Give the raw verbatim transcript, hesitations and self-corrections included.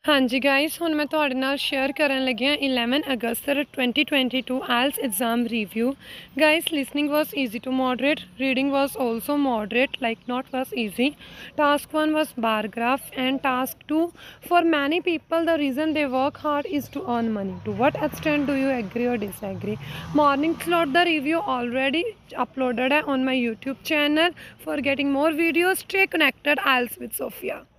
हाँ जी गाइस, ਹੁਣ ਮੈਂ ਤੁਹਾਡੇ ਨਾਲ ਸ਼ੇਅਰ ਕਰਨ ਲੱਗੀ ਹਾਂ eleven August twenty twenty-two I E L T S exam review. Guys, listening was easy to moderate, reading was also moderate, like not was easy. Task one was bar graph and task two, for many people the reason they work hard is to earn money. To what extent do you agree or disagree? Morning slot the review already uploaded on my YouTube channel. For getting more videos, stay connected. I E L T S with Sophia.